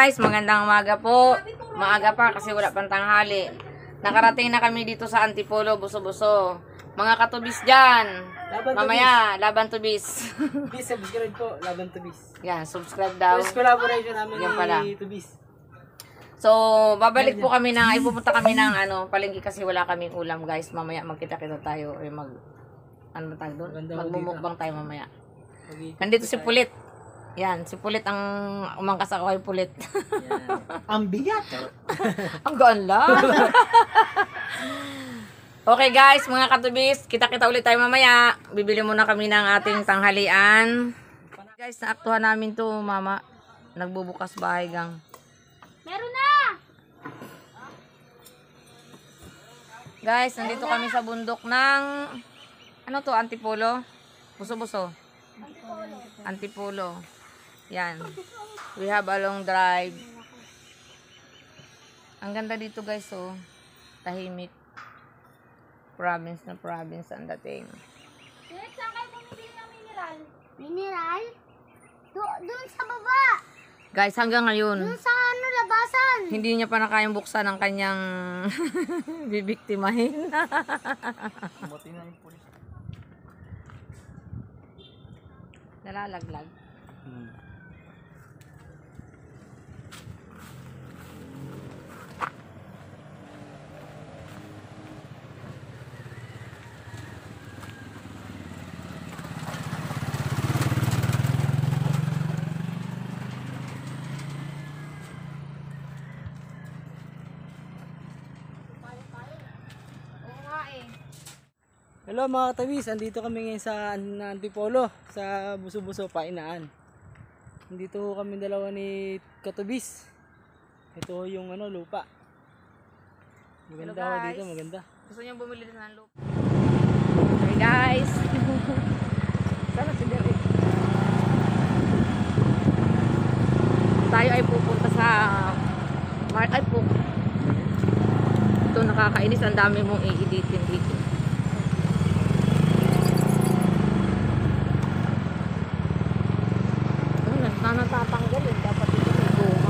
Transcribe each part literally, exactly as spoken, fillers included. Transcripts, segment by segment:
guys, magandang umaga po. Maaga pa kasi wala pang tanghali. Nakarating na kami dito sa Antipolo, Buso-Buso. Mga katubis dyan. Laban Mamaya, laban tubis. Please subscribe po, Laban Tubis. Yan, subscribe daw. First collaboration namin Yan pala. ni Tubis. So, babalik po kami ng, ay pupunta kami ng ano, palengke kasi wala kaming ulam guys. Mamaya magkita-kita tayo. Ay mag, ano ba tawag doon? Magmumukbang tayo mamaya. Nandito si Pulit. Yan, si Pulit ang umangkas ako kay Pulit. Ang bigat. Ang gaan lang. Okay guys, mga katubis, kita-kita ulit tayo mamaya. Bibili muna kami ng ating tanghalian. Guys, naaktuhan namin to, mama. Nagbubukas bahay gang. Meron na! Guys, nandito kami sa bundok ng, ano to, Antipolo? Buso-Buso. Antipolo. Yan. We have a long drive. Ang ganda dito guys, oh. Tahimik. Province na province ang dating. Direk, saan kayo bumibili ng mineral? Mineral? Do doon sa baba! Guys, hanggang ngayon, Doon sa ano, labasan! hindi niya pa na kayang buksan ang kanyang bibiktimahin. Nalalaglag. Hmm. Hello mga katawis, andito kami ngayon sa Antipolo, sa Buso-Buso, Painaan. Andito kami dalawa ni Katubis. Ito yung ano, lupa. Maganda Hello, ho guys. dito, maganda. Gusto niyo bumili din ng lupa? Okay guys. Sana si Derek. Tayo ay pupunta sa Mark ay po. Ito nakakainis, ang dami mong i-editin dito. Ano natatanggal eh, dapat ito may goma.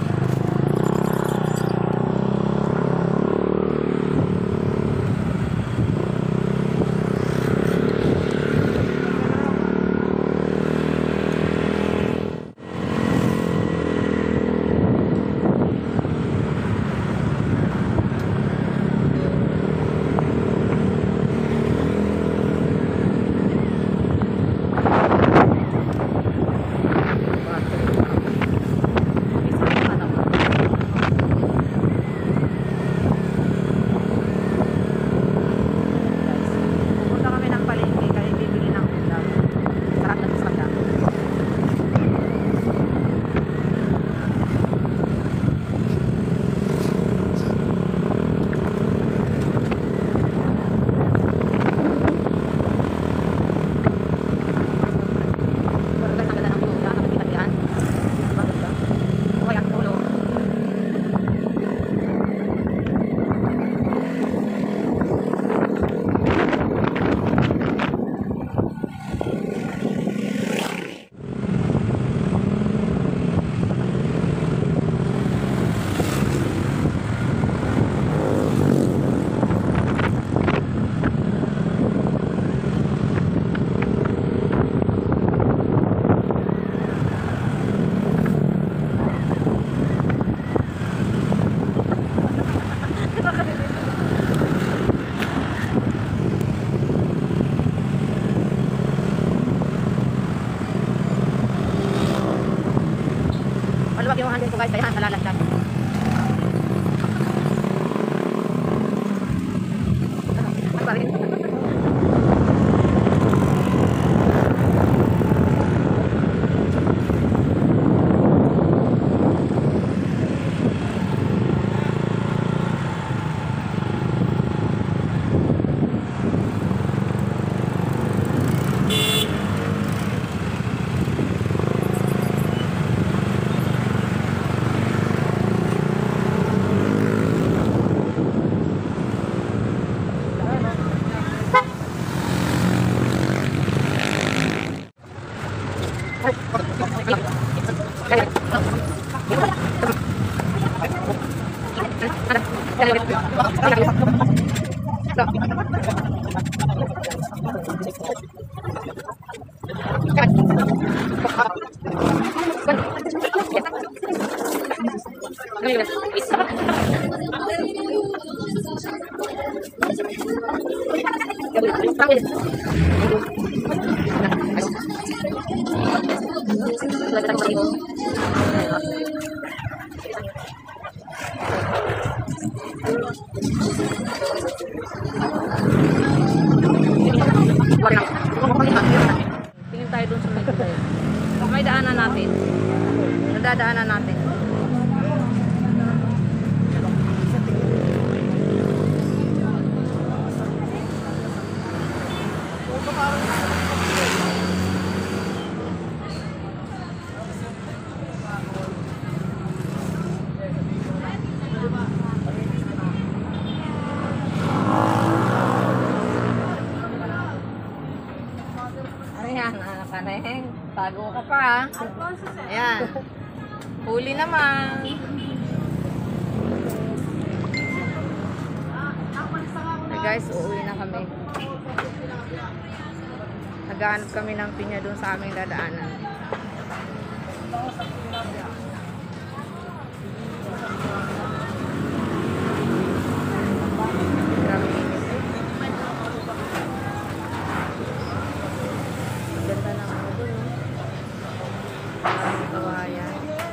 Maluwag yung hangin ko guys, kaya nalalaglag. Ano ba rin? Tingin tayo dun sa may kulay. May daanan natin. Nadadaanan natin. Ayan, anak ka na eh. Tago ka pa ha. Ayan. Huli naman. Hey guys, uuwi na kami. Naghahanap kami ng pinya doon sa aming dadaanan. Grabe init eh. Ganda ng ano doon, no? Maraming kawayan.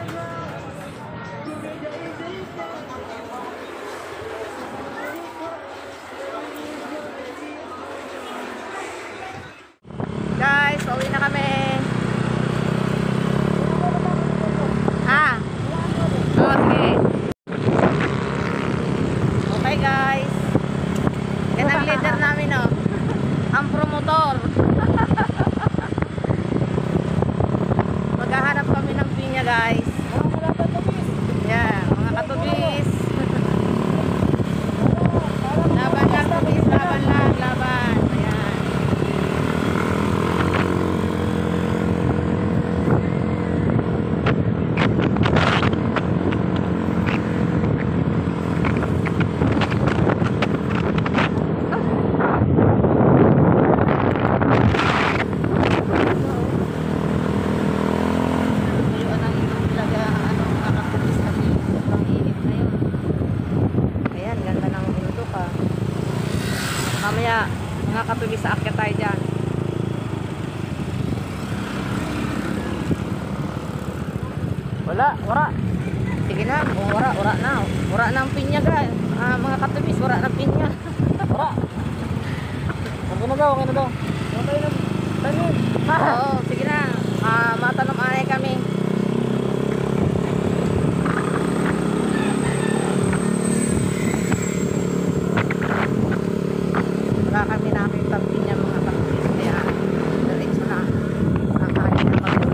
Guys, pauwi na kami. Ah. Oh, sige. Okay guys. Yan ang leader namin, oh. Ang promotor. Maghahanap kami ng pinya, guys. Yan, mga katubis. Laban lang, tubis. Laban lang, laban. Ayan. Ngayon ang talaga, ano, mga katubis kasi sobrang init na yun. Ayan, ganda ng bundok, ah. Mamaya, mga katubis, sa akyat tayo dyan. Wala, wala. Sige na, oh, wala, wala na. Wala na ang pinya, guys. Ah, mga katubis, wala na pinya. Wala. Okay na daw, okay na daw. Okay na. Tanim. Oo, sige na. Ah, matanong anay kami. Wala kami nakita pinya, mga katubis. Kaya, diretso na. Nakain na kami.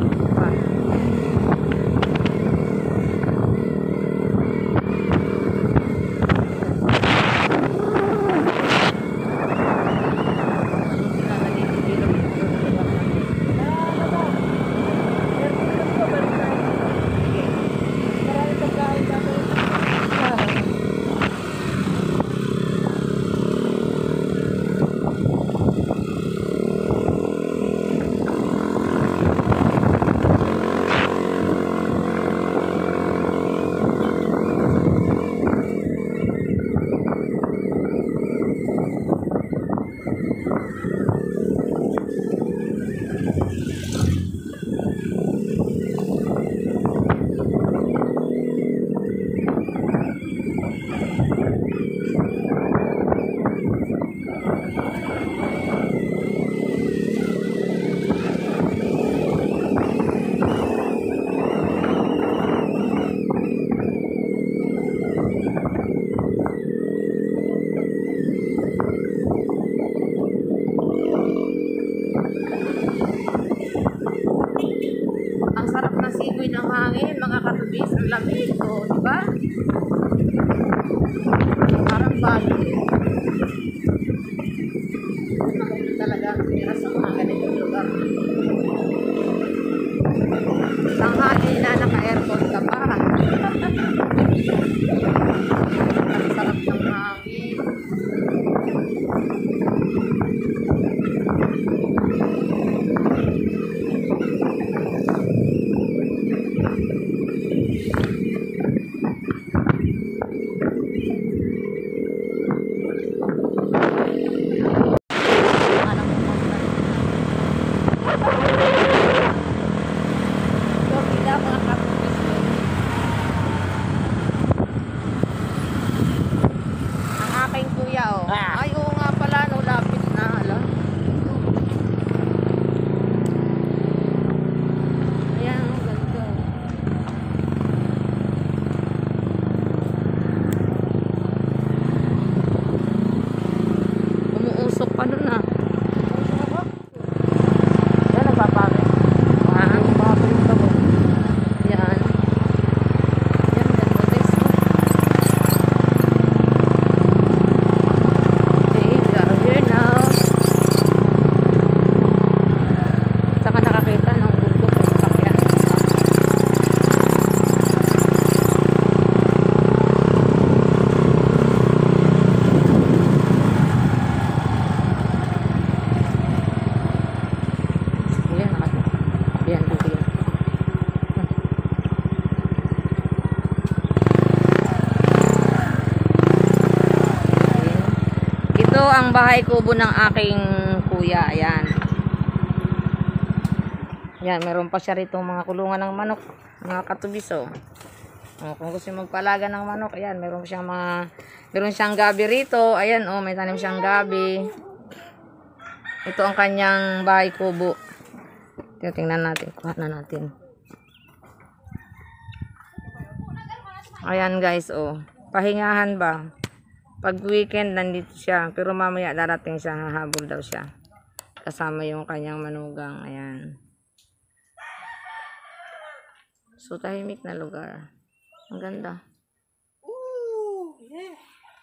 Ang sarap ng simoy ng hangin, mga katubis, ang lamig, o, di ba? Parang bago. Maganda talaga ang tira sa mga ganitong lugar. Tanghali na, naka-aircon ka pa. Ang sarap ng hangin. Ang aking kuya, oh. Ah. Ay, oo nga pala, no, lapit na, hala. Ayan, ang ganda. Umuusok pa nun, ah. Yan, nagpapagay. Ah, nagpapagay yung tabo. Yan. Yan, ganda, guys. Okay, we are here now. Saka nakakita ng bundok ng sasakyan. Ayan, nakata. Ayan, dito yan. Ito ang bahay kubo ng aking kuya. Ayan. Ayan, meron pa siya rito mga kulungan ng manok. Mga katubis, oh. Oh, kung gusto yung magpalaga ng manok, ayan, meron siyang mga, meron siyang gabi rito. Ayan, oh, may tanim siyang gabi. Ito ang kanyang bahay kubo. Tingnan natin, kuha na natin. Ayan, guys, oh. Pahingahan ba? Pag weekend, nandito siya. Pero mamaya darating siya, hahabol daw siya. Kasama yung kanyang manugang. Ayan. So, tahimik na lugar. Ang ganda. Ooh, yeah.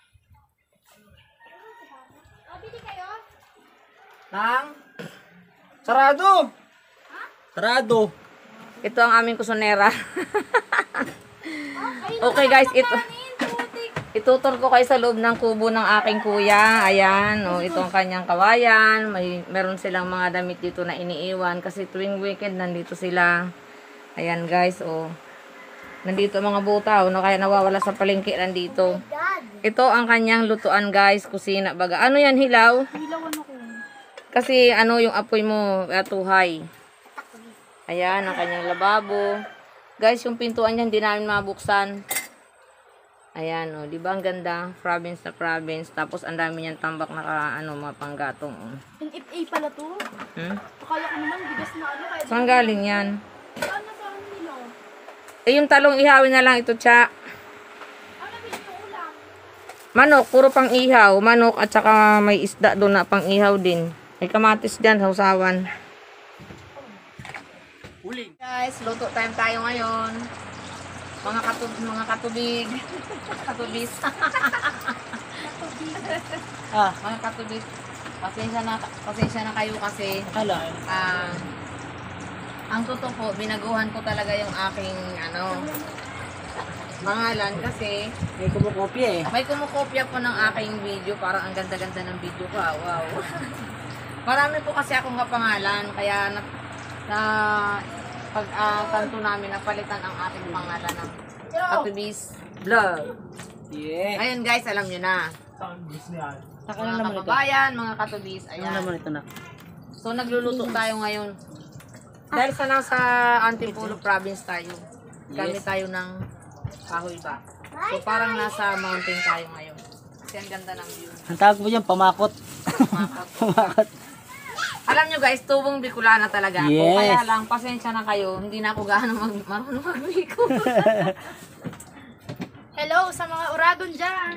Bili kayo? Nang? Sarado! Sarado! Ito ang aming kusonera. Okay, guys. Ito. Itutur ko kayo sa loob ng kubo ng aking kuya. Ayan, oh, ito ang kanyang kawayan. May meron silang mga damit dito na iniiwan kasi tuwing weekend nandito sila. Ayan, guys, oh. Nandito ang mga butaw, no, kaya nawawala sa palengke nandito. Ito ang kanyang lutuan, guys, kusina baga. Ano yan, hilaw? Hilawan ako. Kasi ano yung apoy mo, atuhay. Ayan, ang kanyang lababo. Guys, yung pintuan niya hindi namin mabuksan. Ayan, oh, di ba ang ganda? Province na province. Tapos ang dami niyang tambak na ka, ano, mga panggatong. Oh. N F A pala to. Hmm? Akala ko naman bigas na ano. Kaya Saan galing yan? saan na saan nila? Eh, yung talong ihawin na lang ito, tsa. Ano nabili yung ulam? Manok, puro pang ihaw. Manok at saka may isda doon na pang ihaw din. May kamatis dyan, sausawan. Huling! Guys, luto time tayo ngayon. Mga katub mga katubig. Katubis. Ah, Mga katubis. Pasensya na, pasensya na kayo kasi hala. ah ang totoo po, binaguhan ko talaga yung aking ano pangalan kasi May kumukopya eh. may kumukopya po ng aking video. Parang ang ganda-ganda ng video ko. ah, Wow. Marami po kasi akong kapangalan kaya na, na pag uh, kanto namin napalitan ang aking pangalan ng Katubis Vlog. Yeah. Ayun guys, alam nyo na. Saka Mga na naman ito. kababayan, mga katubis, Ano ayan. naman ito na? So nagluluto tayo ngayon. Dahil sa nasa Antipolo province tayo. Gamit tayo ng kahoy ba. So parang nasa mountain tayo ngayon. Kasi ang ganda ng view. Ang tawag mo dyan, pamakot. Makap. Pamakot. Alam nyo guys, tubong Bicolana talaga ako. Yes. Kaya lang, pasensya na kayo. Hindi na ako gaano mag marunong mag-Bicol. Hello sa mga uragon dyan.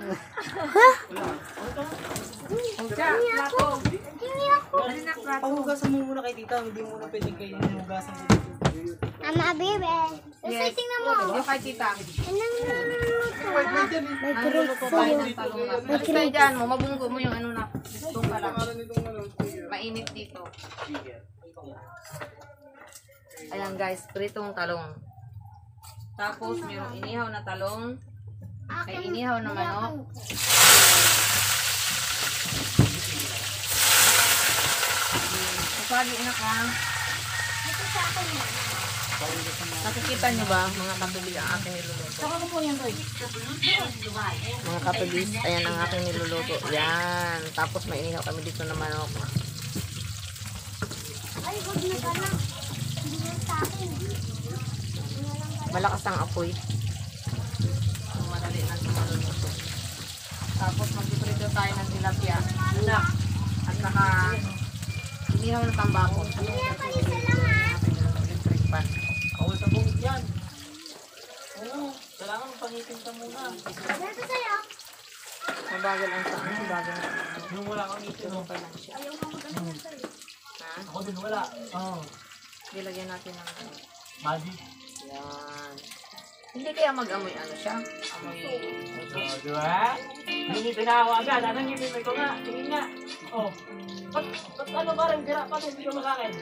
Ocha, plato. Pahugasan mo muna kay tita, hindi mo na pwedeng kayo hinugasan ko dito. Mama, baby. Yes. tingnan mo. Yung kay tita. Anong Nagluluto tayo ng talong na. Balik tayo dyan mo, mabunggo mo yung ano na. Itong pala. Mainit dito. Ayan guys, pritong talong. Tapos mayroong inihaw na talong. May inihaw na manok. lagi na ka. Ito sa akin mo. Nakikita niyo ba mga katubig ang aking niluluto? Saka ko po yan, Toy. Mga katubig, ayan ang aking niluluto. Yan. Tapos may inihaw kami dito na manok. Ay, huwag na ka na. Hindi mo sa akin. Malakas ang apoy. So, madali lang sa maluluto. Tapos magpiprito tayo ng tilapia. Anak. At saka inihaw na tambako. Kaya pa isa lang ha. Electric pan. Ako sa bukit yan. Oo, kailangan pangitin ka muna. Dito sa'yo. Mabagal ang saan. Mabagal ang saan. Yung wala kang itin. Okay lang siya. Ayaw mo magandang sa'yo. Ha? Ako din wala. Oo. Dilagyan natin ng ano. Magic. Yan. Hindi kaya mag-amoy ano siya? Amoy. Oh, di ba? Nangitin na ako agad. Anong ngipin ko nga? Tingin nga. Oh. Ba't, ba't ano ba rin? Tira pa rin. Hindi ka sa akin.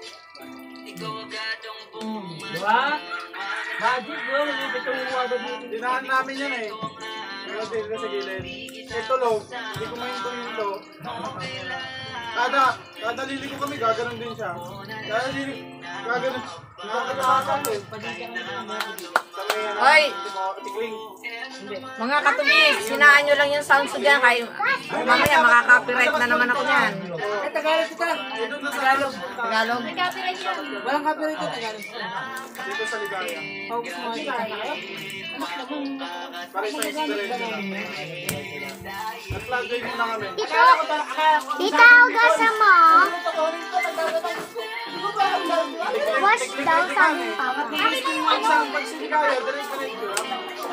Hmm. Di ba? Magic bro. Ngipin ko yung wado dito. Dinahan namin yan eh. Pero sila sa gilid. Ito log, hindi ko mahinto-hinto. Kada, kada liliko kami, gaganon din siya. Kada liliko, gaganon. Hindi ko nakakasal eh. Kami yan, Hoy! hindi mo katikling. Mga katubig, sinaan nyo lang yung sounds ko dyan. Kaya mamaya makaka-copyright na naman ako yan. Eh, Tagalog kita. Ito na sa Tagalog. Tagalog. Copyright yan. Walang copyright ito. Tagalog. dito sa ligaya. Focus mo nga Para sa inspiration. Nag-flag muna kami. Dito, dito hugasan mo. Wash daw sa amin, Papa. Pag sa pag sa ligaya, diretso-diretso lang.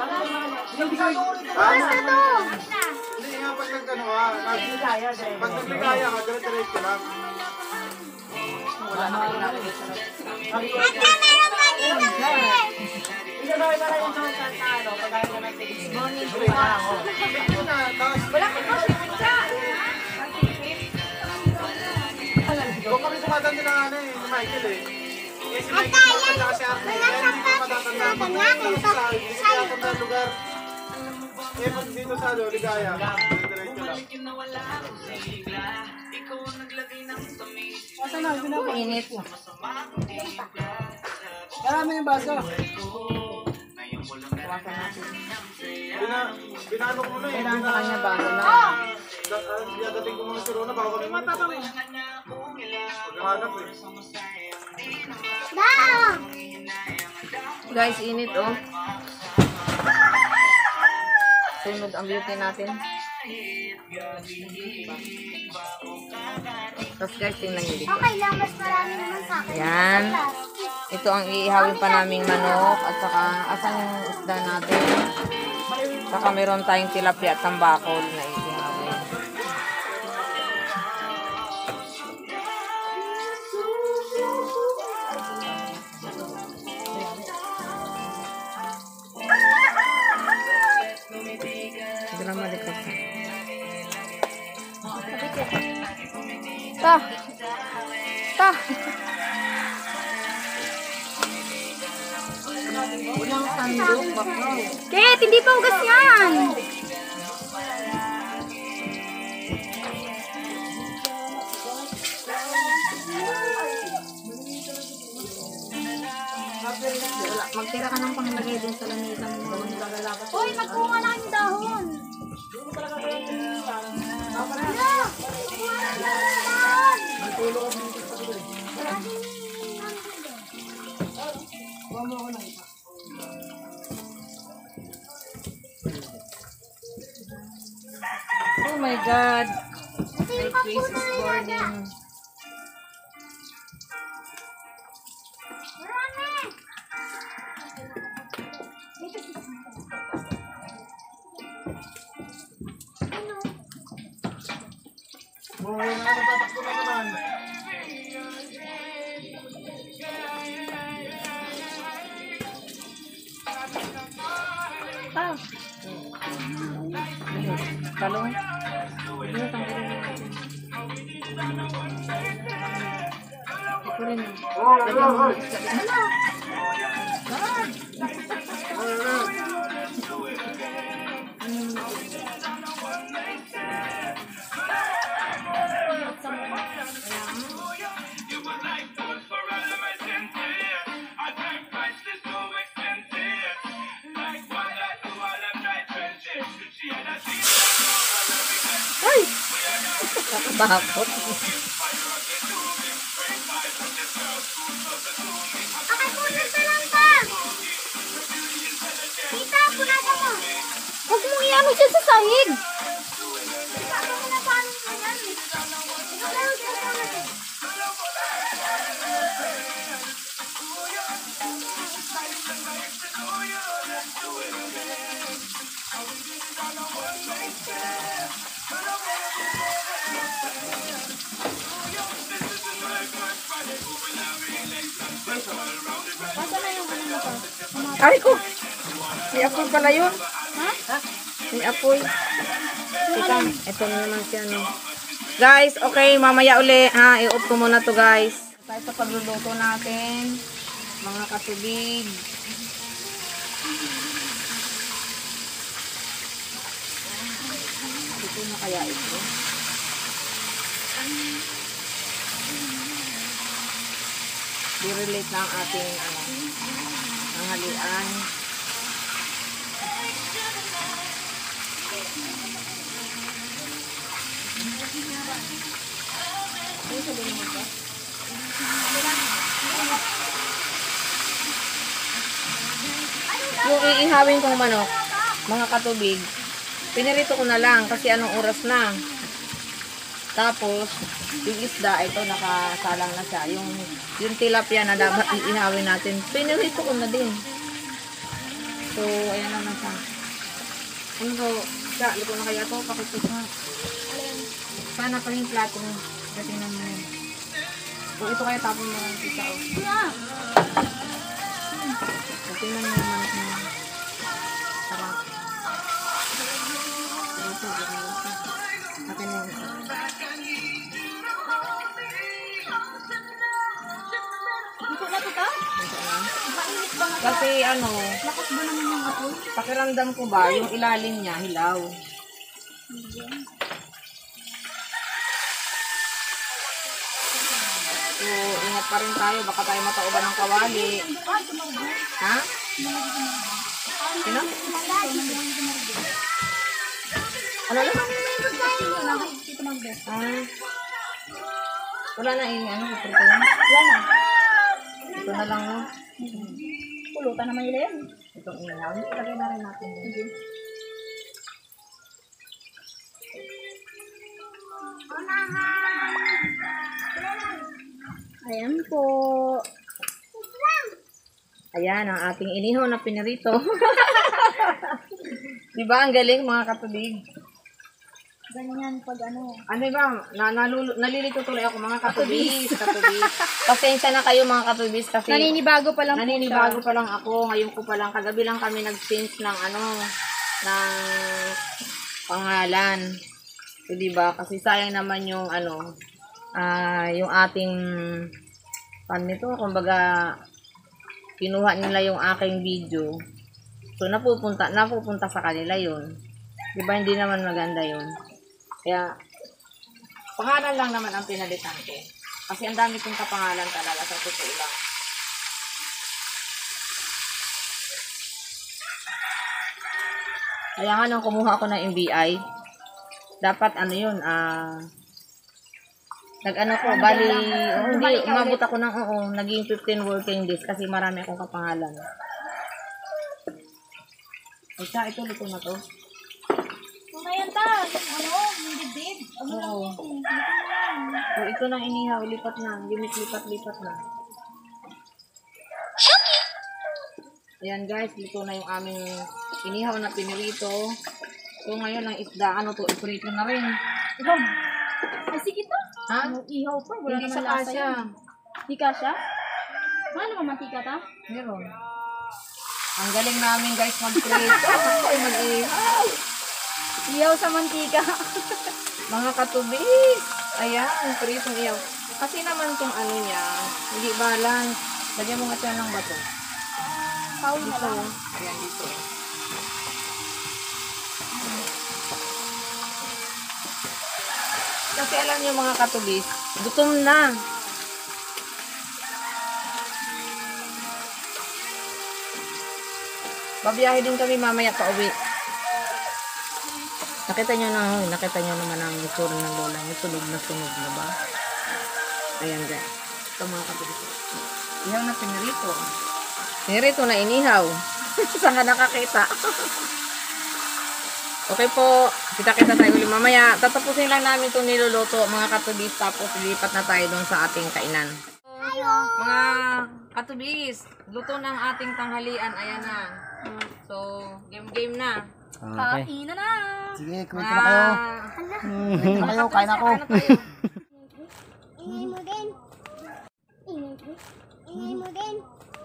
Hugas na to. Hindi nga pag nag-ano ka, nag- pag nagligaya ka, diretso-diretso lang. Wala na kayo nalagay sa Ate, meron pa dito. Isabay na lang yung sound sa ano, pagkain na ng tilis. morning. Click mo na, tapos Wala ka pa siya. Huwag kami tumatanda na ano eh, ni Michael eh. Eh si Michael tumatanda kasi ako. Kaya hindi ko matatanda. Hindi ko matatanda ang lugar. Eh pag dito sa ano, ligaya. Diretso lang. Asa na, pinapa. Init. Marami yung baso. Tawasan natin. Bina, binano ko na eh. Kailangan sa kanya bago na. Da- ah, Dadating ko mga si Rona bago kami matatanda. Maghanap eh. Da. Guys, init oh. Sunod ang beauty natin. Tapos guys, tingnan nyo dito. Okay lang, mas marami naman sa akin. Yan. Ito ang iihawin pa naming manok at saka asan yung isda natin. Saka meron tayong tilapia at tambakol na iihawin. Drama dekat. Ta. Ta. Walang sandok baka. Kate, hindi pa hugas yan. Wala, magtira ka ng panglagay din sa lamisa mo. Uy, magkuha na yung dahon. Oh my God. Ito My yung face is kapuno nila. burning. Marami. Dito si Ano? Buhay na natatakbo na naman. Ah. Talong. Ano tanggalin natin? Ito rin. Oh, oh, oh. Bakot. Okay, punan pa lang pa. Tita, punasan mo. Huwag mo iano siya sa sahig. Tita, ako muna paano mo yan. Ikaw lang ang punasan mo. Ay ko. Si Apoy pala yun. Ha? Si Apoy. Ika, ito na naman si ano. Guys, okay, mamaya uli ha. I-off ko muna to guys. Tayo sa pagluluto natin. Mga katubig. Ito na kaya ito. I-relate na ang ating ano, ang halian. Yung iihawin kong manok, mga katubig, pinirito ko na lang kasi anong oras na. Tapos, yung isda, ito nakasalang na siya. Yung, yung tilapia na dapat iihawin natin, pinirito ko na din. So, ayan naman siya. Ano ko, siya, luto na kaya ito, pakitos nga. Sana pa yung plato mo. Gatingnan mo yun. O, ito kaya tapon mo ng tita, o. Gatingnan mo yung manok mo. Sarap. Ito, ito, ito. Akin mo ito. Ito na to ka? Ito na. Mainit ba nga? Kasi ano, Lakas ba naman yung apoy? pakiramdam ko ba, yung ilalim niya, hilaw. So, ingat pa rin tayo. Baka tayo matauban ng kawali. Ha? Sino? Ano lang? Ah. Wala na yung ano, kuprito yun. Wala na. Ito na lang, no? Pulutan naman nila yan. Itong inaw. Ilagay na rin natin. Yun. Ayan po. Ayan, ang ating inihaw na pinirito. Diba, ang galing mga katubig? Ganyan pag ano. Ano ba, na, nalulu, nalilito tuloy ako mga katubis. Katubis. Pasensya na kayo mga katubis kasi Naninibago pa lang naninibago pa lang ako. Ngayon ko pa lang, kagabi lang kami nag-change ng ano, ng pangalan. So, diba, kasi sayang naman yung ano, ah yung ating, paano nito, kumbaga, kinuha nila yung aking video. So, napupunta, napupunta sa kanila yun. Diba, hindi naman maganda yun. Kaya, pangalan lang naman ang pinalitan ko. Kasi ang dami kong kapangalan talaga sa totoo lang. Kaya nga nung kumuha ako ng M B I, dapat ano yun, ah, nag-ano ko, bali, oh, hindi, umabot ako ng, oo, naging fifteen working days kasi marami akong kapangalan. Ay, siya, ito, luto na to. Kung ayan ta, ano, yung dibdib. Ano lang Oo. yan. Ito lang. So, ito nang inihaw, lipat na. Limit, lipat, lipat na. Ayan guys, luto na yung aming inihaw na pinirito. So, ngayon ang isda, ano to, iprito na rin. Ikaw. Ay, sige to. Ha? Ano, ihaw pa. Wala Hindi naman sa lasa kasya. yan. Di kasya? Ano naman mantika ta? Meron. Ang galing namin guys mag-prito. Ay, mag-ihaw. Ihaw sa mantika. Mga katubig. Ayan, pritong ihaw. Kasi naman tong ano niya, hindi balance. Lagyan mo nga siya ng bato. Paul na Dito. lang. Ayan, dito. Kasi alam niyo mga katubig, gutom na. Babiyahe din kami mamaya pa uwi. Nakita nyo na, nakita nyo naman ang itsura ng lola. May sunog na sunog na ba? Ayan guys. Ito mga katulis. Ihaw na pinirito. Pinirito na inihaw. Saan ka nakakita? Okay po. Kita-kita tayo ulit mamaya. Tatapusin lang namin itong niluluto mga katubis. Tapos lipat na tayo dun sa ating kainan. Mga katubis, luto ng ating tanghalian. Ayan na. So, game-game na. Okay. Kain na na. Sige, kwento na kayo. Kwento na kayo, kain ako. Ingay mo din. Ingay mo. Ingay mo din.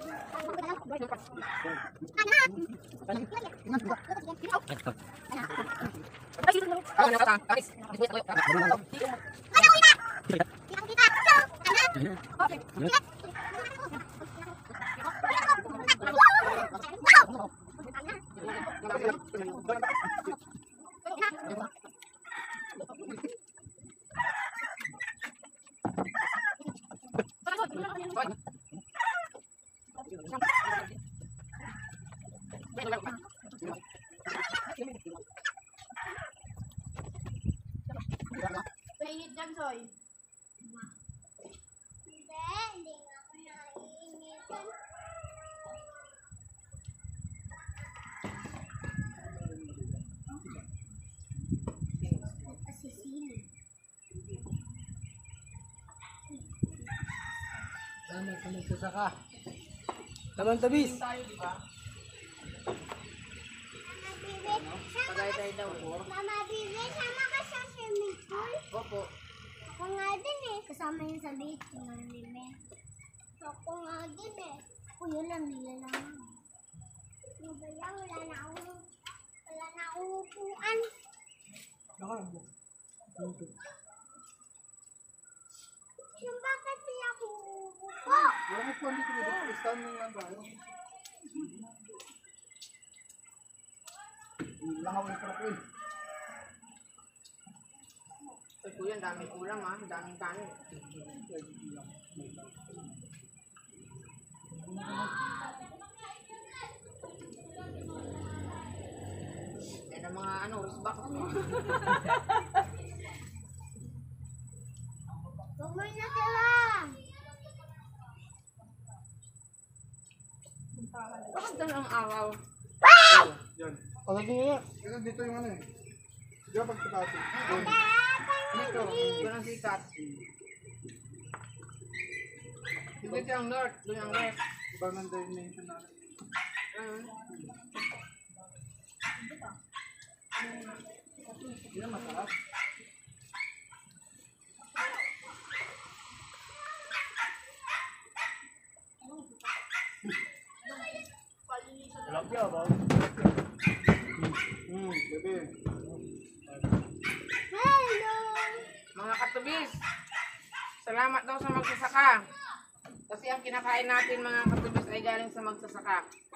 Mainit dyan, Soy. Hindi, hindi nga ako naiinitan. Asisino. Tama, sa magsasaka. Laban tabis. Mama Bibi, sama, Mama Bibi, sama ka sa swimming pool? Opo. Ako nga din eh. Kasama yun sa beach, Mama Bibi. Ako nga din eh. Kuya lang, nila lang. Ano ba yan? Wala na akong, wala na akong upuan. So, bakit di ako uupo? Wala ko dito dito. Stand na yan ba? Langaw yung parapin. Ay, kuya, ang daming ulam ha. Ang daming kanin. Yan ang mga ano, risbak. Huwag mo na sila. Bakit doon ang araw? Yan. Pagod niya. Yan dito yung ano eh. Diyan pagkatapos. Doon. Dito, doon ang sikat. Dito ang north, doon ang west. Ibang ang dimension natin. Uh, Hindi na masarap. Tilapia ba? Hmm, bebe. Hello. mga katubis, salamat daw sa magsasaka. Kasi ang kinakain natin mga katubis ay galing sa magsasaka.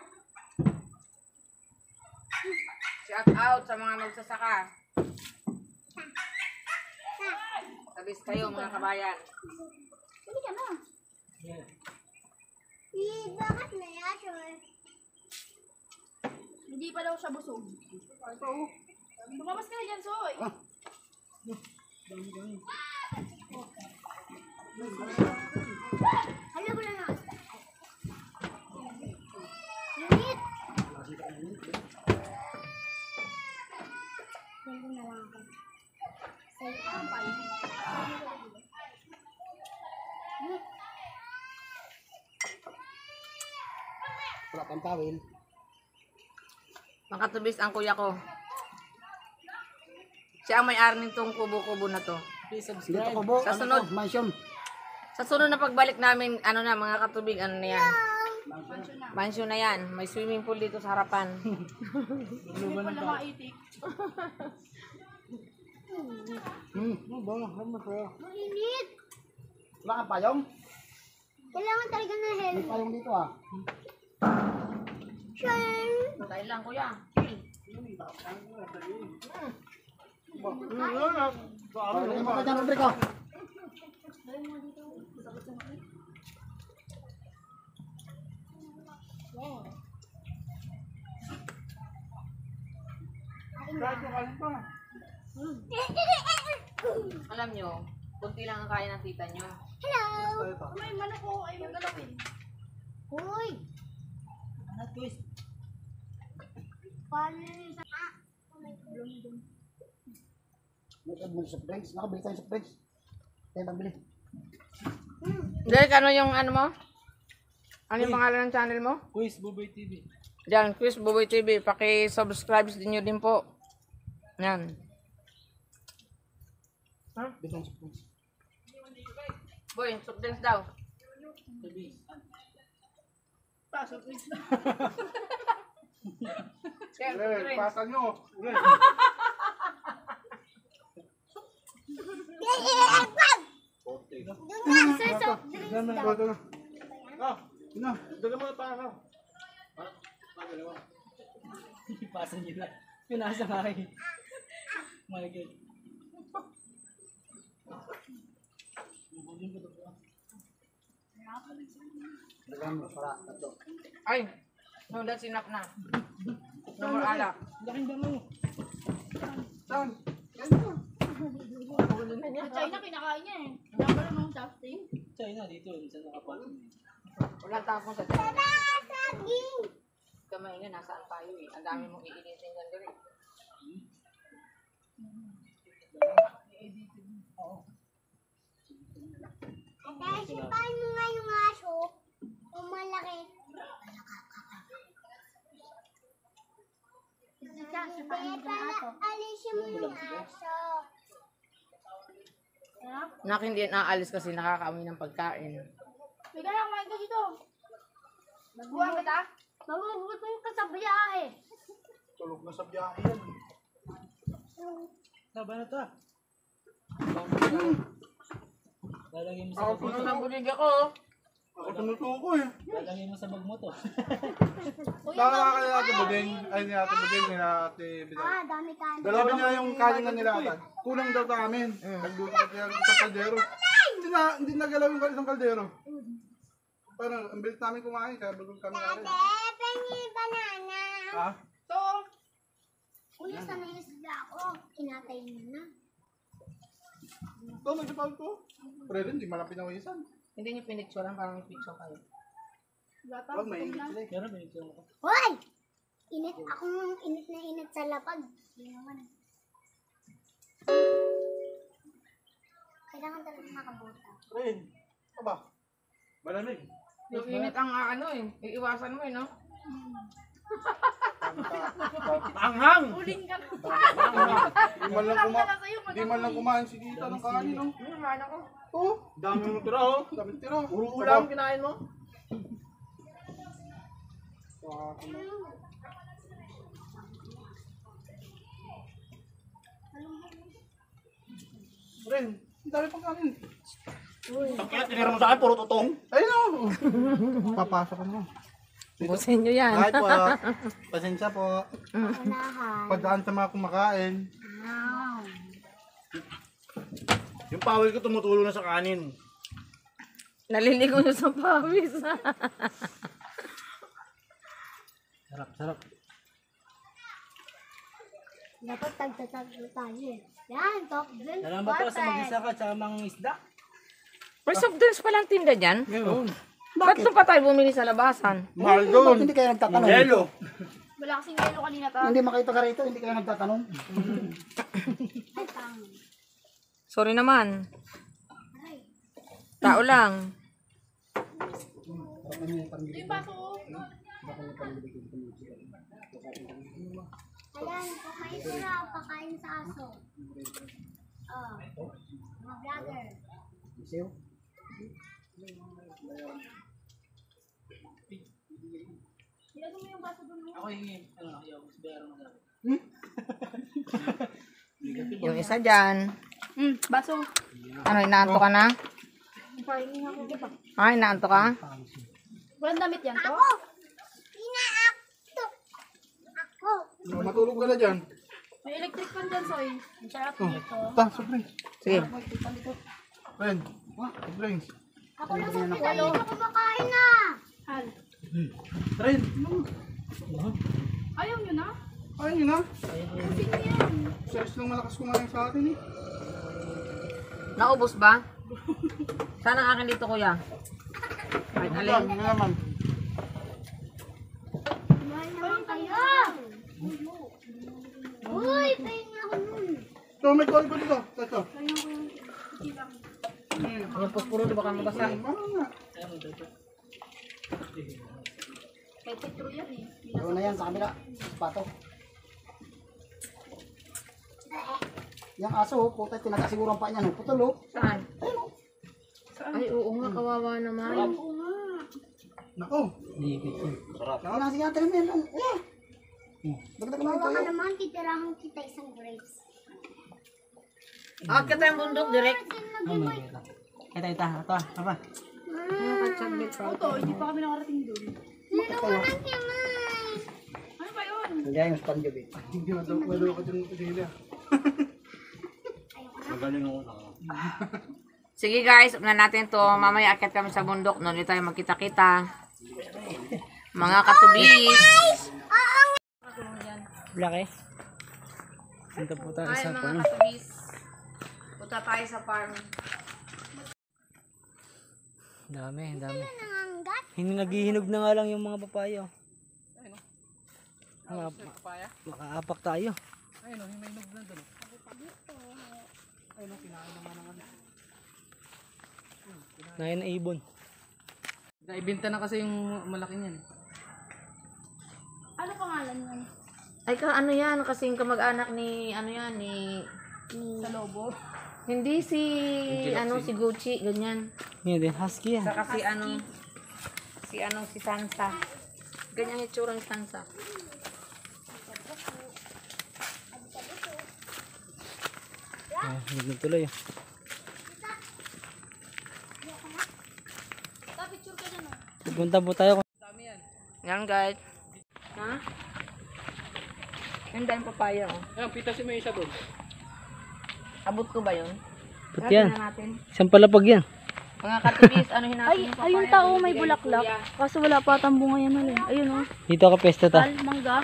Shout out sa mga magsasaka. Tabis kayo mga kabayan. Hindi ka ba? Eh, bakit na yan, Soy? Hindi pa daw siya busog. Lumabas ka na dyan, Soy. Hala ko lang ako. Init! Ganito na lang ako. Say, ang palit. Wala pang tawil. Mga katubis ang kuya ko. Siya ang may-ari nitong kubo-kubo na to. Please Dito subscribe. ko po, Sa ano sunod. to, mansion. Sa sunod na pagbalik namin, ano na mga katubig, ano na yan? Mansion na yan. May swimming pool dito sa harapan. Hindi pa lang maitik. Hmm, ano ba? Ano masaya? Ang init! Wala kang payong? Kailangan talaga ng May helmet. payong dito ah. Sure! Patay lang kuya. Ano yung mga dyan, Rodrigo? Kahit yung kanin pa. Alam nyo, kunti lang ang kaya ng tita nyo. Hello! May manok ko, ayaw galawin. Uy! Anak twist. Paano yun sa... Ah! Oh my God. May may soft drinks. Nakabili tayo soft drinks. Tayo pambili. Derek, ano yung ano mo? Ano yung pangalan ng channel mo? Quiz Buboy T V. Diyan, Chris Buboy T V. Paki-subscribe din nyo din po. Yan. Bili tayo soft drinks. Boy, soft drinks daw. Pasok, please. Kaya, soft Eh, drinks. pasa nyo. Eh. Doon nga sa soft drinks daw. Ito na. Ah, ina. Daga mo na pa ka. Ipasa niyo lang. Pinasa nga kayo. My God. Dagan mo para tatlo. Ay, no, that's enough na. No more alak. Laking damo. Saan? Sa China, kinakain niya eh. Dapat naman ng testing. China dito. Sa nakapal. Walang tapong sa tiyan. Saging! Kamay nga, nasaan tayo eh. Ang dami mong iinitin dyan, Derek. Kasi paano nga yung aso? Kung malaki. Hindi pala alisin mo yung aso. Nak, hindi yan aalis kasi nakakaamoy ng pagkain. May kaya kumain ka dito. Nagbuwang kita? Magugugot mo yung kasabiyahe. Tulog na sa biyahe yan. Laban na ta. Lalagyan mo sa Ako bag mo. Ito na bulig ako. Ako tumutuko eh. Lalagyan mo sa bag mo to. Nakakakaya ni Ate Buding. Ay, ni Ate Buding, ni Ate Bidang. Ah, dami ka. Dalawa niya yung kanin na nilatan. Kulang daw sa amin. Nagluto ka kaya sa kaldero. Hindi na, hindi nagalaw yung isang kaldero. Parang, ang bilis namin kumain, kaya bagong kami namin. Eh, pengi banana. Ha? So, Uy, sa may isda ako. Kinatay mo na. Ito, nagkapag ko. Pero hindi man lang pinawisan. Hindi niyo pinicturean, parang may picture kayo. gata. Wag, mainit sila eh. Pero may ito ako. Hoy! Init ako ng init na init sa lapag. Hindi naman. Kailangan talaga makabuta. Rin, ano ba? Malamig. Yung init ang ah, ano eh. Iiwasan mo eh, no? Anghang! Uling ka. Di man lang kuma sa'yo, di man lang kumain si Tita ng kanin, no? Ano naman ako? Oo. Dami mo tira, oh. Dami tira. Puro ulam kinain mo. Ren, ang dami pang kanin. Ang kaya tinira mo sa akin, puro tutong. Ayun, oh. Papasok ka mo. Busin nyo yan. Hi po. Pasensya po. Unahan. Pagdaan sa mga kumakain. Wow. Yung pawil ko tumutulo na sa kanin. Naliligo nyo sa pawis. Sarap, sarap. Dapat tagtatagpo tayo. Yan, top drink. Salamat po sa mag-isa ka sa mga isda. May soft drinks palang tinda dyan. Ngayon. Ba't doon pa tayo bumili sa labasan? Mahal Bakit doon. hindi kayo nagtatanong? Yelo. Wala kasing yelo kanina ta. Hindi makita ka rito, hindi kayo nagtatanong. Ay, pang. Sorry naman. Tao lang. Yung baso ko. Ayan, kumain ko na pakain sa aso. Oh, mga vlogger. Isiw. Ilagay mo yung baso doon. Ako yung ano, ayaw. Mas bayaro mo sa akin. Yung isa dyan. Hmm, baso. Ano, inaanto ka na? Pahingi ako. Di ba? Ah, inaanto ka? Walang damit yan to. Ako! Inaakto! Ako! Matulog ka na dyan. May electric fan dyan, Soy. Ang sarap nito. Ta, sobrang. Sige. Ren, sobrang. Ako na sa pinali na kumakain na! Hal. Ren. Ayaw nyo na? Ayun yun na. Size lang malakas kumain sa atin eh. Naubos ba? Saan ang akin dito, kuya? Kahit Ano alin. ano naman? Mahal naman kayo. Uy, pahinga ako nun. Ito, may call ko dito. Ito. Yung puspuro, di ba ka mabasa? Ano nga? Ano na yan sa kabila? Pato. Yung aso, oh, puta, tinagasiguro ang paa niya, no? Putol, oh. Saan? Ay, oo nga, kawawa naman. Nako. Ano na sige natin yan? Ano? Eh! Dagdag naman Bawa ka ito. naman, titirahan kita isang grapes. Ah, kita yung bundok, direct. Ito, ito, ito, apa? Ito, hindi pa kami nakarating doon. Ano ka lang naman? Ano ba yun? Hindi yung stand yun, eh. Hindi na daw walo ka dyan sa sila. Sige guys, na natin to. Mamaya akit kami sa bundok. Noon ulit tayo magkita-kita. Mga katubis. Black eh. Punta po tayo Ay, sa mga farm. katubis. Punta tayo sa farm. Dami, dami. Nangangat? Hindi naghihinog na nga lang yung mga papaya. Mga papaya? Makaapak tayo. Ayun o, may nog na doon. Nain na ibon. Naibenta na kasi yung malaki niyan. Ano pangalan nun? Ay, ka, ano yan? Kasing kamag-anak ni, ano yan, ni... Sa lobo? Hindi si, ano, si Gucci, ganyan. Yan din, husky yan. Saka si, ano, si, ano, si Sansa. Ganyan yung itsura ni Sansa. Ah, hindi tuloy. Pupunta po tayo. Yan, guys. Ha? Yan dahil papaya, oh. Ayun, pitasin mo yung isa doon. Abot ko ba yun? Ba't yan? Tingnan natin. Isang palapag yan. Mga katubis, ano natin Ay, yung papaya? ayun tao may Binibigay ni bulaklak. Kuya. Kaso wala pa atang bunga yan ulit. Ayun o. Dito ka pesta ta. Tal, mangga.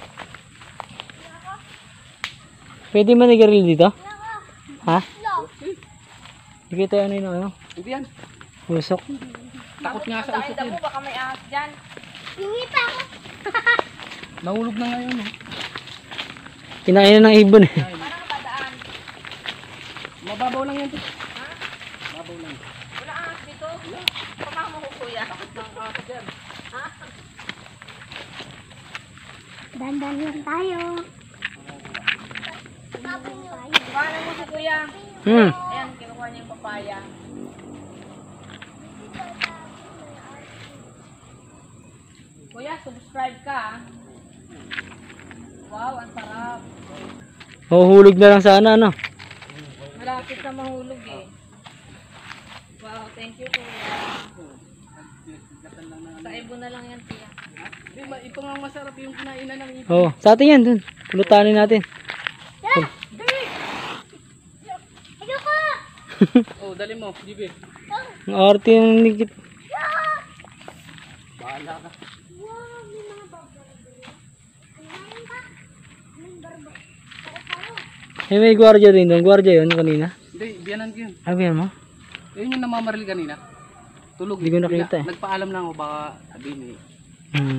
Pwede manigaril dito? Ha? Hindi kita ano yun, ano? Hindi yan. Usok. Takot nga sa Ay, usok damo, yun. baka may ahas dyan. Hingi pa ako. Nahulog na ngayon. Eh. Kinain na ng ibon eh. Parang padaan. Mababaw lang yan. Wala ahas dito. Pamama ko, kuya. Dandan lang tayo. Paano mo si kuya? Hmm. Ayan, kinukuha niya yung papaya. Kuya, subscribe ka. ah. Wow, ang sarap. Mahuhulog na lang sana, ano? Malapit na mahulog eh. Wow, thank you kuya. Sa ibon na lang yan, tiya. Di ba, ito nga masarap yung kinainan ng ibon. Oo, sa atin yan, dun. Pulutanin natin. Ayoko! Oh, dali mo, Jibe. Ang arte yung nikit. Bahala ka. Wow, may mga barbar. Kumain ka? May barbar. Eh, may gwardiya din doon. Gwardiya yun kanina. Hindi, biyanan ko yun. Abi yan mo? Yun yung namamaril kanina. Tulog. Hindi ko nakita Bigla, Nagpaalam na ako, baka sabihin eh. Hmm.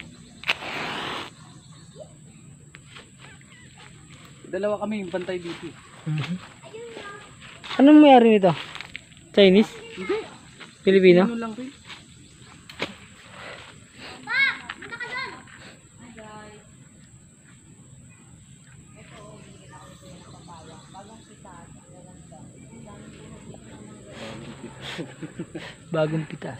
Dalawa kami yung bantay dito. eh. Mhm. Anong mayari nito? Chinese? Hindi. Pilipino? Ano lang rin. Bagong pitas.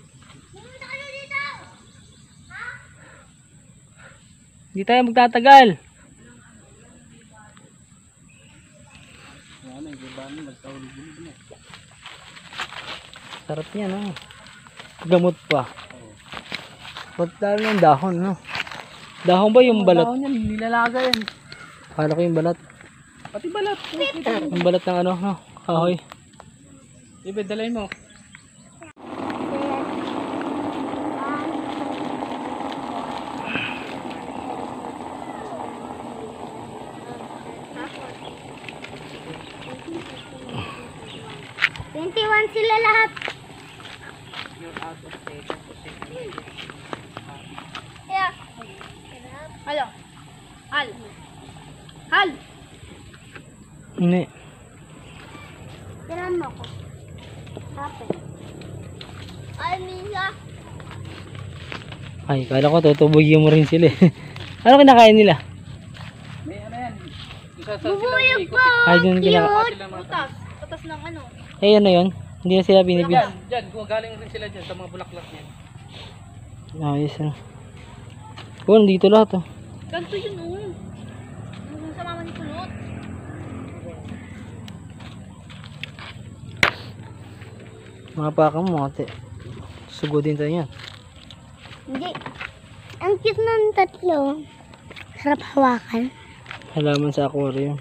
Hindi tayo magtatagal. Ano, yung ibang nagkahulog-hulog na. Sarap niya, no? Gamot pa. Ba't dami ng dahon, no? Dahon ba yung balat? Tao niyan, nilalaga yan. Akala ko yung balat. Pati balat. Yung balat ng ano, no? Kahoy. Jibe, dalay mo. twenty-one sila lahat. You're out of state. Yeah. Halo. Hal. Hal. Hindi. Tiran mo ko. Happen. Ay, Misa. Ay, kala ko tutubugin mo rin sila eh. Ano kinakain nila? May ano yan. Isa sa Bubuyog po. Ay, dun kinakain. sila mga Putas. Putas ng ano. Eh, ano yun? Hindi na sila binibig. Diyan, diyan. Galing rin sila dyan sa mga bulaklak niyan. Ayos ano. Oh, nandito lahat oh. Ganto yun oh. Yung sa mama ni Kulot. Mga paka mo, mga te. Sugodin tayo yan. Hindi. Ang cute ng tatlo. Sarap hawakan. Halaman sa aquarium.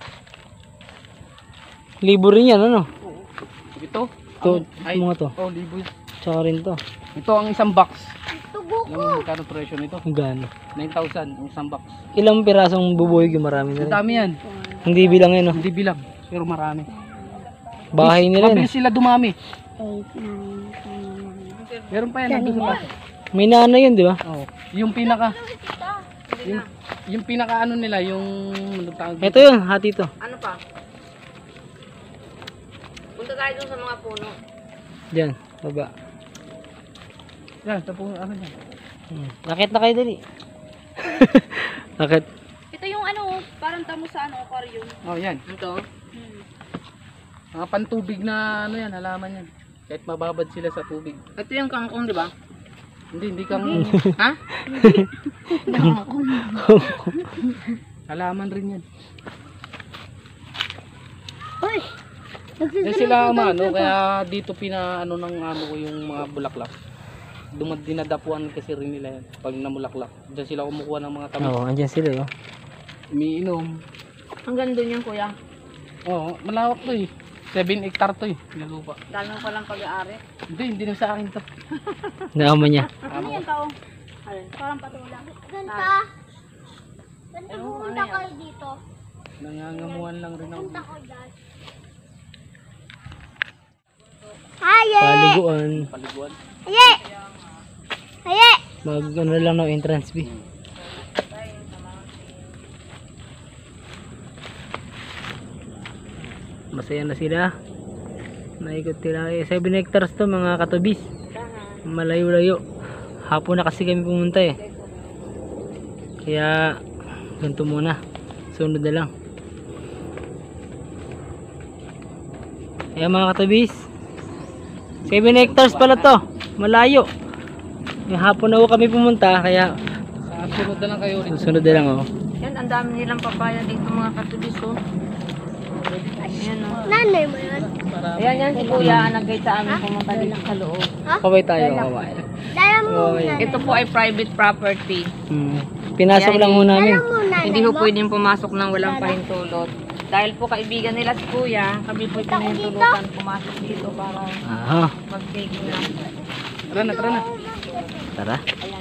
Libo rin yan, ano? Ito? Ito, Ay, mga to. oh, libo yan. Tsaka rin to. Ito ang isang box. Tugo Alam mo magkano presyo nito? Ang gano. nine thousand ang isang box. Ilang pirasong bubuyog yung marami na Ang rin. dami yan. Hindi bilang yun, oh. Hindi bilang. Pero marami. Bahay nila yun. Mabilis sila dumami. eight, nine, ten. Meron pa yan. Nandun sa taas. May nana yun, di ba? Oh, yung pinaka yung, yung pinaka ano nila, yung ano tawag dito? Ito yun, hati to. Ano pa? Punta tayo dun sa mga puno. Diyan, baba. Yan, sa puno ano yan. Hmm. Nakit na kayo dali. Nakit. Ito yung ano, parang tamo sa ano, aquarium. Oh, yan. Ito. Hmm. Mga pantubig na ano yan, halaman yan. Kahit mababad sila sa tubig. Ito yung kangkong, di ba? Hindi, hindi kang Ha? halaman rin yan. Uy! Yan sila ano, kaya dito pina ano ng amo ko yung mga bulaklak. Dumad dinadapuan kasi rin nila yan pag namulaklak. Diyan sila kumukuha ng mga tamis. Oo, oh, andyan sila yun. Umiinom. Hanggang dun yung kuya. Oo, malawak to eh. seven hectare to eh, na lupa. Dahil mo palang pag-aari. Hindi, hindi na sa akin to. Naama niya. Ano yan tao? Parang patula. Ganda. Ganda pumunta kayo dito. Nangangamuhan lang rin ako. Punta ko dyan. Haye! Paliguan. Paliguan. Haye! Haye! Mag ano lang no, entrance fee. Masaya na sila. Naikot sila. Eh, seven hectares to mga katubis. Malayo-layo. Hapon na kasi kami pumunta eh. Kaya ganito muna. Sunod na lang. Kaya mga katubis, seven hectares pala to. Malayo. Yung hapon na ho kami pumunta. Kaya Sa sunod na lang kayo rin. susunod na lang oh. Yan, ang dami nilang papaya dito mga katubis, oh. Ayan, oh. Nanay mo yun? Ayan, yan si kuya, nag-guide sa amin pumunta dito sa loob. Kaway tayo, kaway. Dala mo Okay. muna. Ito po ay private property. Hmm. Pinasok lang ho namin. Dala mo nanay Hindi ho mo. pwedeng pumasok ng walang pahintulot. Dahil po kaibigan nila si kuya, kami po pinahintulutan pumasok dito para Aha. mag-take na. Tara na, tara na. Tara.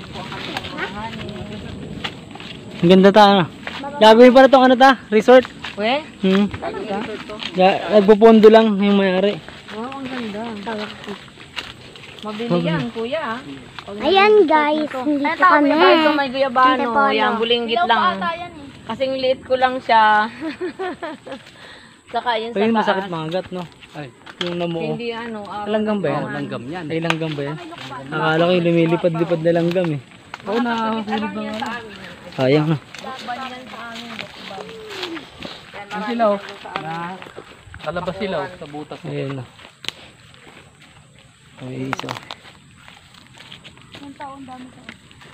Ang ganda ta, ano? Gagawin pa na itong ano ta? Resort? We? Hmm. Talaga? Ga- Nagpupondo lang yung may-ari. Wow, ang ganda. Mabili yan, kuya. ah. Pag Ayan guys, dito kami. Ito may guyabano. Antipolo. Yan, bulinggit Ilaw pa lang. ata yan eh. Kasing liit ko lang siya. Saka yun sa Pero yung paa. masakit mga gat, no? Ay, Yung namuo. Hindi ano. araw Langgam ba yan? oh, langgam yan. Ay, langgam ba yan? Akala ko yung lumilipad-lipad na langgam eh. Oo na, hulog na nga. Sayang na. Lakban yan sa amin. Lakban. Yan sila oh. Na, kalabas sila oh, sa butas. oh. Ayan na. Ay, isa. Yung taon dami sa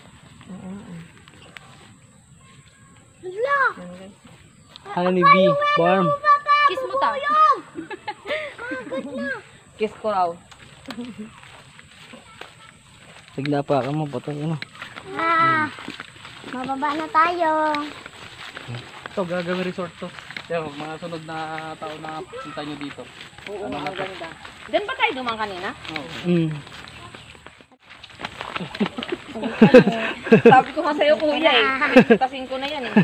Hala! Honeybee farm. Kiss mo ta. Kiss ko raw. Pag napakan mo, patay ano. Ah, mababa na tayo. Ito, gagawin resort to. Kaya mga sunod na tao na punta nyo dito. Oo, ang ganda. Diyan ba tayo dumang kanina? Hmm. Sabi ko nga sa'yo kuya eh. Tasin ko na yan eh.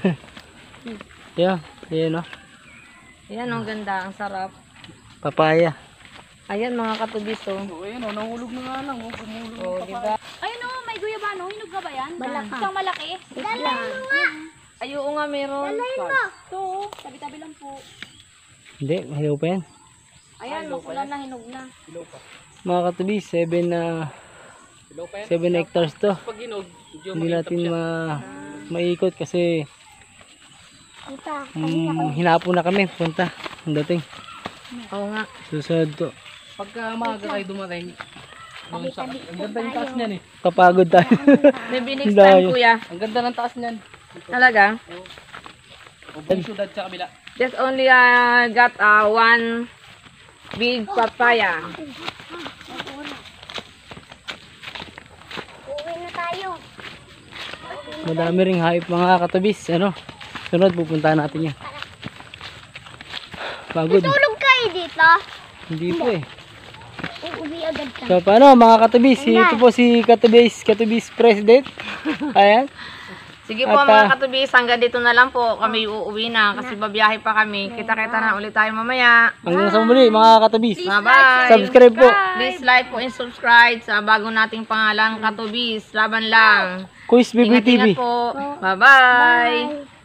Yeah, ayan o. Yan ang ganda, ang sarap. Papaya. Ayan mga katubis oh. So, ayan o, nahulog na nga lang. Oh, gumulog Oh, pa di pa. ba? Ayun o, may guyabano. Hinog ka ba yan? Malaki. Isang malaki. Ay, oo nga meron. Ito, tabi-tabi lang po. Hindi, mahilaw pa yan. Ayan, makulan na, hinog na. Mga katubis, seven na Hello pa yan. seven hectares to. Pag ginog, medyo Hindi maikap natin siya. ma maikot kasi Ito. mm, hinapo na kami punta ang dating. Oo nga. Susunod to. Pagka maaga kayo dumating, doon sa, ang ganda yung taas niyan eh. Kapagod tayo. Maybe next time Layo. kuya. Ang ganda ng taas niyan. Talaga? O buong syudad sa kabila. Just only uh, got uh, one big papaya. Uwi na tayo. Madami ring hype mga katubis. Ano? Sunod pupuntahan natin yan. Pagod. Tulog kayo dito. Hindi po eh. Uuwi agad ka. So paano mga katubis? Ito po si katubis, katubis president. Ayan. Sige po At, mga ah, katubis, hanggang dito na lang po kami uuwi na kasi babiyahe pa kami. Kita-kita na ulit tayo mamaya. Hanggang sa muli mga katubis. Bye-bye. Subscribe po. Please like po and subscribe sa bago nating pangalan, Katubis. Laban lang. Quiz B B T V. Ingat-ingat po. Bye-bye.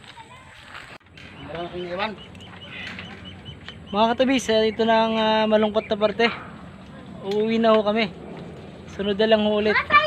Mga katubis, eh, ito na ang ah, malungkot na parte. Uuwi na ho kami. Sunod na lang ho ulit.